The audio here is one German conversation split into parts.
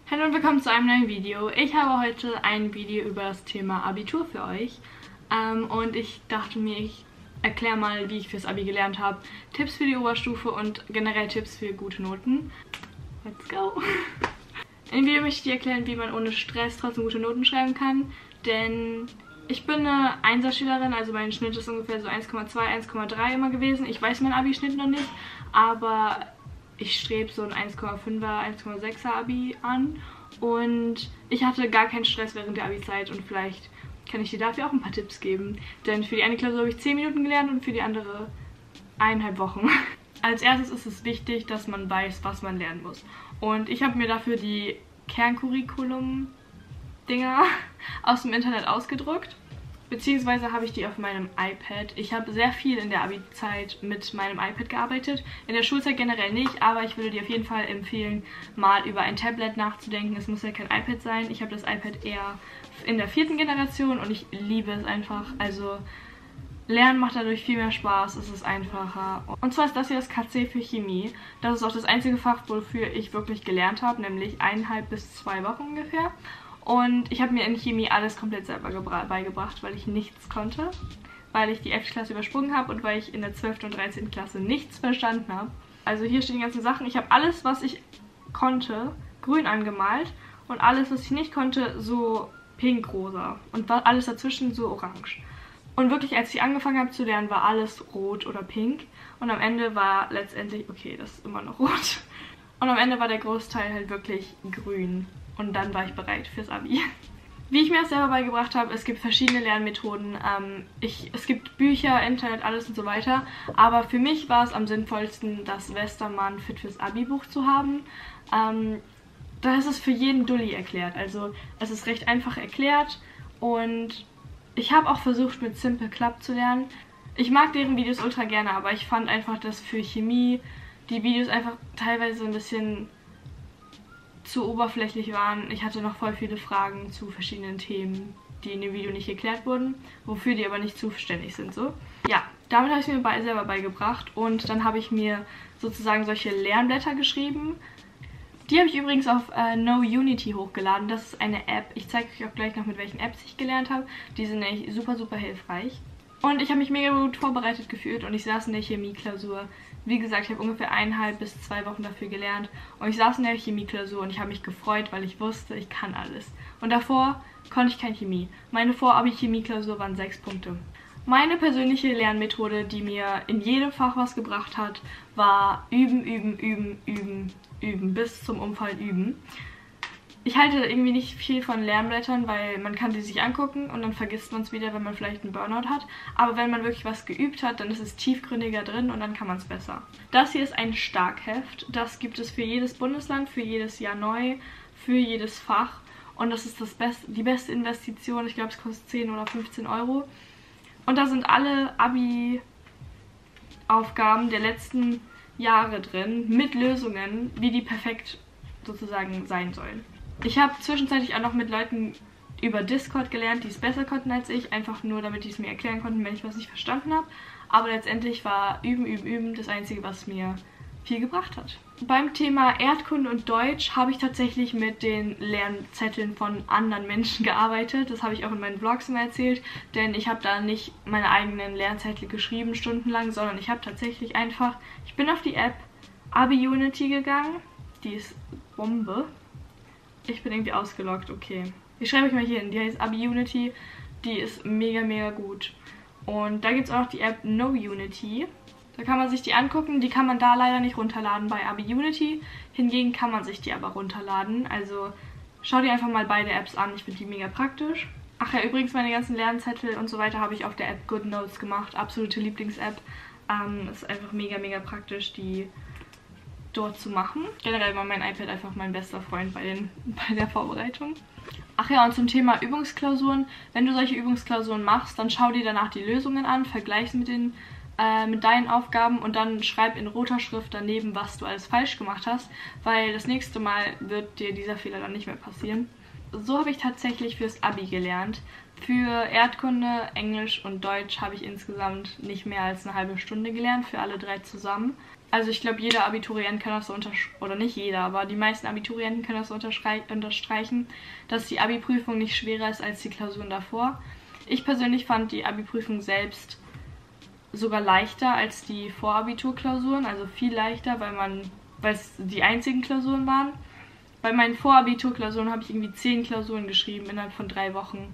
Hallo und willkommen zu einem neuen Video. Ich habe heute ein Video über das Thema Abitur für euch. Und ich dachte mir, ich erkläre mal, wie ich fürs Abi gelernt habe. Tipps für die Oberstufe und generell Tipps für gute Noten. Let's go! In dem Video möchte ich dir erklären, wie man ohne Stress trotzdem gute Noten schreiben kann. Denn ich bin eine Einserschülerin, also mein Schnitt ist ungefähr so 1,2, 1,3 immer gewesen. Ich weiß meinen Abi-Schnitt noch nicht, aber ich strebe so ein 1,5er, 1,6er Abi an. Und ich hatte gar keinen Stress während der Abi-Zeit und vielleicht kann ich dir dafür auch ein paar Tipps geben. Denn für die eine Klausur habe ich 10 Minuten gelernt und für die andere 1,5 Wochen. Als erstes ist es wichtig, dass man weiß, was man lernen muss. Und ich habe mir dafür die Kerncurriculum-Dinger aus dem Internet ausgedruckt. Beziehungsweise habe ich die auf meinem iPad. Ich habe sehr viel in der Abi-Zeit mit meinem iPad gearbeitet. In der Schulzeit generell nicht, aber ich würde dir auf jeden Fall empfehlen, mal über ein Tablet nachzudenken. Es muss ja kein iPad sein. Ich habe das iPad eher in der 4. Generation und ich liebe es einfach. Also Lernen macht dadurch viel mehr Spaß, es ist einfacher. Und zwar ist das hier das KC für Chemie. Das ist auch das einzige Fach, wofür ich wirklich gelernt habe, nämlich 1,5 bis 2 Wochen ungefähr. Und ich habe mir in Chemie alles komplett selber beigebracht, weil ich nichts konnte. Weil ich die 11. Klasse übersprungen habe und weil ich in der 12. und 13. Klasse nichts verstanden habe. Also hier stehen die ganzen Sachen. Ich habe alles, was ich konnte, grün angemalt. Und alles, was ich nicht konnte, so pink-rosa. Und alles dazwischen so orange. Und wirklich, als ich angefangen habe zu lernen, war alles rot oder pink. Und am Ende war letztendlich, okay, das ist immer noch rot. Und am Ende war der Großteil halt wirklich grün. Und dann war ich bereit fürs Abi. Wie ich mir das selber beigebracht habe, es gibt verschiedene Lernmethoden. Es gibt Bücher, Internet, alles und so weiter. Aber für mich war es am sinnvollsten, das Westermann Fit fürs Abi-Buch zu haben. Da ist es für jeden Dulli erklärt. Also es ist recht einfach erklärt. Und ich habe auch versucht, mit Simple Club zu lernen. Ich mag deren Videos ultra gerne, aber ich fand einfach, dass für Chemie die Videos einfach teilweise ein bisschen zu oberflächlich waren. Ich hatte noch voll viele Fragen zu verschiedenen Themen, die in dem Video nicht geklärt wurden, wofür die aber nicht zuständig sind. So. Ja, damit habe ich es mir selber beigebracht und dann habe ich mir sozusagen solche Lernblätter geschrieben. Die habe ich übrigens auf KnowUnity hochgeladen. Das ist eine App. Ich zeige euch auch gleich noch, mit welchen Apps ich gelernt habe. Die sind nämlich super, super hilfreich. Und ich habe mich mega gut vorbereitet gefühlt und ich saß in der Chemieklausur. Wie gesagt, ich habe ungefähr 1,5 bis 2 Wochen dafür gelernt. Und ich saß in der Chemieklausur und ich habe mich gefreut, weil ich wusste, ich kann alles. Und davor konnte ich kein Chemie. Meine Vor-Abi-Chemieklausur waren 6 Punkte. Meine persönliche Lernmethode, die mir in jedem Fach was gebracht hat, war üben, üben, üben, üben, üben, bis zum Umfallen üben. Ich halte irgendwie nicht viel von Lernblättern, weil man kann sie sich angucken und dann vergisst man es wieder, wenn man vielleicht einen Burnout hat. Aber wenn man wirklich was geübt hat, dann ist es tiefgründiger drin und dann kann man es besser. Das hier ist ein Starkheft. Das gibt es für jedes Bundesland, für jedes Jahr neu, für jedes Fach. Und das ist die beste Investition. Ich glaube, es kostet 10 oder 15 Euro. Und da sind alle Abi-Aufgaben der letzten Jahre drin, mit Lösungen, wie die perfekt sozusagen sein sollen. Ich habe zwischenzeitlich auch noch mit Leuten über Discord gelernt, die es besser konnten als ich, einfach nur, damit die es mir erklären konnten, wenn ich was nicht verstanden habe. Aber letztendlich war Üben, Üben, Üben das Einzige, was mir viel gebracht hat. Beim Thema Erdkunde und Deutsch habe ich tatsächlich mit den Lernzetteln von anderen Menschen gearbeitet. Das habe ich auch in meinen Vlogs immer erzählt, denn ich habe da nicht meine eigenen Lernzettel geschrieben, stundenlang, sondern ich habe tatsächlich einfach, ich bin auf die App AbiUnity gegangen. Die ist Bombe. Ich bin irgendwie ausgeloggt, okay. Ich schreibe euch mal hier hin, die heißt AbiUnity, die ist mega, mega gut. Und da gibt es auch noch die App KnowUnity. Da kann man sich die angucken, die kann man da leider nicht runterladen bei AbiUnity. Hingegen kann man sich die aber runterladen, also schau dir einfach mal beide Apps an, ich finde die mega praktisch. Ach ja, übrigens meine ganzen Lernzettel und so weiter habe ich auf der App GoodNotes gemacht, absolute Lieblings-App. Ist einfach mega, mega praktisch, die dort zu machen. Generell war mein iPad einfach mein bester Freund bei der Vorbereitung. Ach ja, und zum Thema Übungsklausuren. Wenn du solche Übungsklausuren machst, dann schau dir danach die Lösungen an, vergleich mit deinen Aufgaben und dann schreib in roter Schrift daneben, was du alles falsch gemacht hast, weil das nächste Mal wird dir dieser Fehler dann nicht mehr passieren. So habe ich tatsächlich fürs Abi gelernt. Für Erdkunde, Englisch und Deutsch habe ich insgesamt nicht mehr als eine halbe Stunde gelernt, für alle 3 zusammen. Also ich glaube, jeder Abiturient kann das so oder nicht jeder, aber die meisten Abiturienten können das so unterstreichen, dass die Abi-Prüfung nicht schwerer ist als die Klausuren davor. Ich persönlich fand die Abi-Prüfung selbst sogar leichter als die Vorabiturklausuren, also viel leichter, weil es die einzigen Klausuren waren. Bei meinen Vorabiturklausuren habe ich irgendwie 10 Klausuren geschrieben innerhalb von 3 Wochen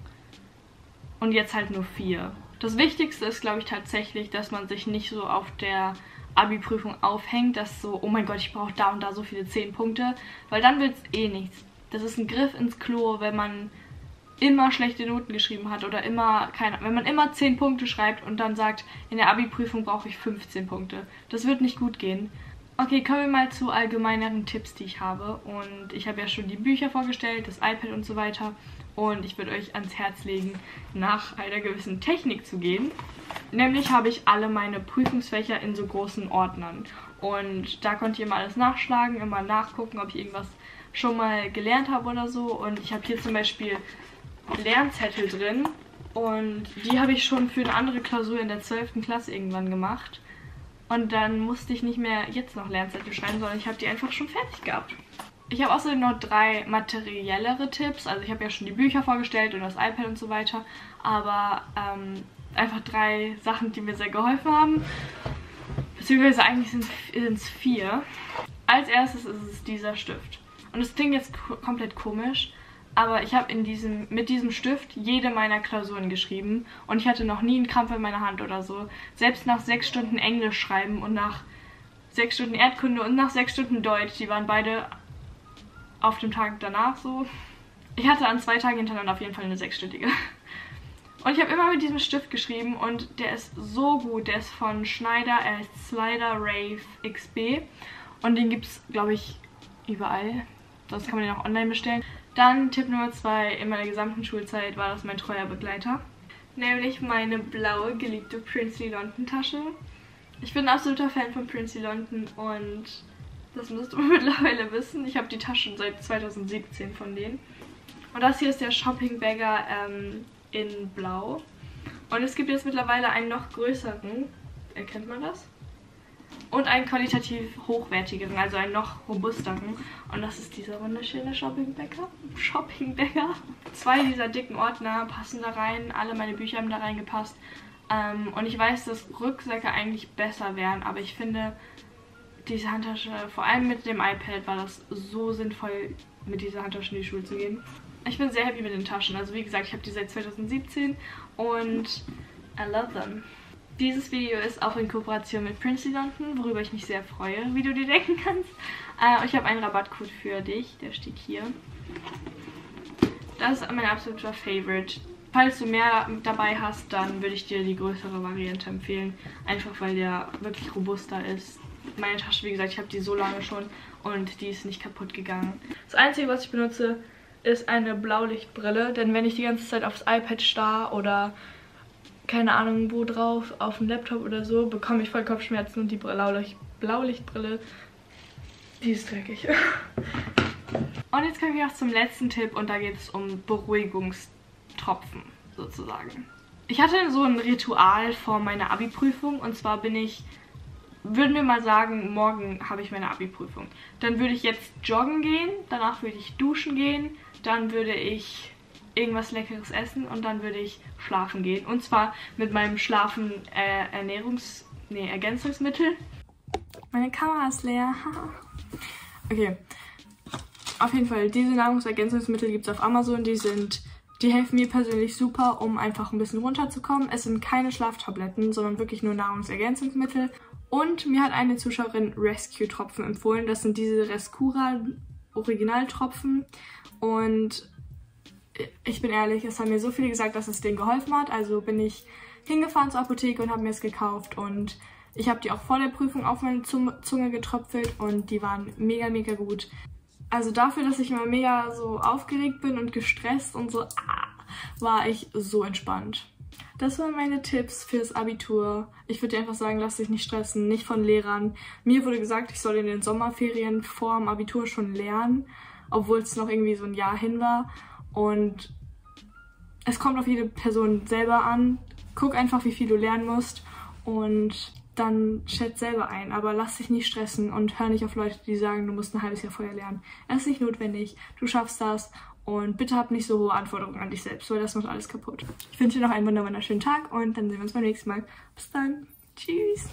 und jetzt halt nur 4. Das Wichtigste ist, glaube ich, tatsächlich, dass man sich nicht so auf der Abi-Prüfung aufhängt, dass so, oh mein Gott, ich brauche da und da so viele 10 Punkte, weil dann wird es eh nichts. Das ist ein Griff ins Klo, wenn man immer schlechte Noten geschrieben hat oder wenn man immer 10 Punkte schreibt und dann sagt, in der Abi-Prüfung brauche ich 15 Punkte. Das wird nicht gut gehen. Okay, kommen wir mal zu allgemeineren Tipps, die ich habe. Und ich habe ja schon die Bücher vorgestellt, das iPad und so weiter. Und ich würde euch ans Herz legen, nach einer gewissen Technik zu gehen. Nämlich habe ich alle meine Prüfungsfächer in so großen Ordnern. Und da könnt ihr immer alles nachschlagen, immer nachgucken, ob ich irgendwas schon mal gelernt habe oder so. Und ich habe hier zum Beispiel Lernzettel drin. Und die habe ich schon für eine andere Klausur in der 12. Klasse irgendwann gemacht. Und dann musste ich nicht mehr jetzt noch Lernzettel schreiben, sondern ich habe die einfach schon fertig gehabt. Ich habe außerdem noch 3 materiellere Tipps. Also ich habe ja schon die Bücher vorgestellt und das iPad und so weiter. Aber einfach 3 Sachen, die mir sehr geholfen haben. Beziehungsweise eigentlich sind es 4. Als erstes ist es dieser Stift. Und es klingt jetzt komplett komisch, aber ich habe mit diesem Stift jede meiner Klausuren geschrieben. Und ich hatte noch nie einen Krampf in meiner Hand oder so. Selbst nach 6 Stunden Englisch schreiben und nach 6 Stunden Erdkunde und nach 6 Stunden Deutsch, die waren beide auf dem Tag danach so. Ich hatte an 2 Tagen hintereinander auf jeden Fall eine 6-stündige. Und ich habe immer mit diesem Stift geschrieben und der ist so gut. Der ist von Schneider, er heißt Slider Rave XB. Und den gibt es, glaube ich, überall. Sonst kann man den auch online bestellen. Dann Tipp Nummer 2, in meiner gesamten Schulzeit war das mein treuer Begleiter. Nämlich meine blaue, geliebte Princely London Tasche. Ich bin ein absoluter Fan von Princely London und das müsst ihr mittlerweile wissen. Ich habe die Taschen seit 2017 von denen. Und das hier ist der Shopping Bagger in Blau. Und es gibt jetzt mittlerweile einen noch größeren. Erkennt man das? Und einen qualitativ hochwertigeren, also einen noch robusteren. Und das ist dieser wunderschöne Shopping Bagger. 2 dieser dicken Ordner passen da rein. Alle meine Bücher haben da reingepasst. Und ich weiß, dass Rucksäcke eigentlich besser wären, aber ich finde, diese Handtasche, vor allem mit dem iPad, war das so sinnvoll, mit dieser Handtasche in die Schule zu gehen. Ich bin sehr happy mit den Taschen. Also wie gesagt, ich habe die seit 2017 und I love them. Dieses Video ist auch in Kooperation mit Princely London, worüber ich mich sehr freue, wie du dir denken kannst. Ich habe einen Rabattcode für dich, der steht hier. Das ist mein absoluter Favorite. Falls du mehr dabei hast, dann würde ich dir die größere Variante empfehlen. Einfach weil der wirklich robuster ist. Meine Tasche, wie gesagt, ich habe die so lange schon und die ist nicht kaputt gegangen. Das Einzige, was ich benutze, ist eine Blaulichtbrille. Denn wenn ich die ganze Zeit aufs iPad starr oder keine Ahnung wo drauf, auf dem Laptop oder so, bekomme ich voll Kopfschmerzen und die Blaulichtbrille, die ist dreckig. Und jetzt kommen wir noch zum letzten Tipp und da geht es um Beruhigungstropfen sozusagen. Ich hatte so ein Ritual vor meiner Abi-Prüfung und zwar würden wir mal sagen, morgen habe ich meine Abi-Prüfung. Dann würde ich jetzt joggen gehen, danach würde ich duschen gehen, dann würde ich irgendwas Leckeres essen und dann würde ich schlafen gehen. Und zwar mit meinem Ergänzungsmittel. Meine Kamera ist leer. Okay. Auf jeden Fall, diese Nahrungsergänzungsmittel gibt es auf Amazon. Die helfen mir persönlich super, um einfach ein bisschen runterzukommen. Es sind keine Schlaftabletten, sondern wirklich nur Nahrungsergänzungsmittel. Und mir hat eine Zuschauerin Rescue-Tropfen empfohlen. Das sind diese Rescura Originaltropfen. Und ich bin ehrlich, es haben mir so viele gesagt, dass es denen geholfen hat. Also bin ich hingefahren zur Apotheke und habe mir es gekauft. Und ich habe die auch vor der Prüfung auf meine Zunge getröpfelt und die waren mega, mega gut. Also dafür, dass ich immer mega so aufgeregt bin und gestresst und so, war ich so entspannt. Das waren meine Tipps fürs Abitur. Ich würde dir einfach sagen, lass dich nicht stressen, nicht von Lehrern. Mir wurde gesagt, ich soll in den Sommerferien vor dem Abitur schon lernen, obwohl es noch irgendwie so ein Jahr hin war. Und es kommt auf jede Person selber an. Guck einfach, wie viel du lernen musst. Und dann schätz selber ein. Aber lass dich nicht stressen und hör nicht auf Leute, die sagen, du musst ein halbes Jahr vorher lernen. Es ist nicht notwendig, du schaffst das und bitte hab nicht so hohe Anforderungen an dich selbst, weil das macht alles kaputt. Ich wünsche dir noch einen wunderschönen Tag und dann sehen wir uns beim nächsten Mal. Bis dann. Tschüss.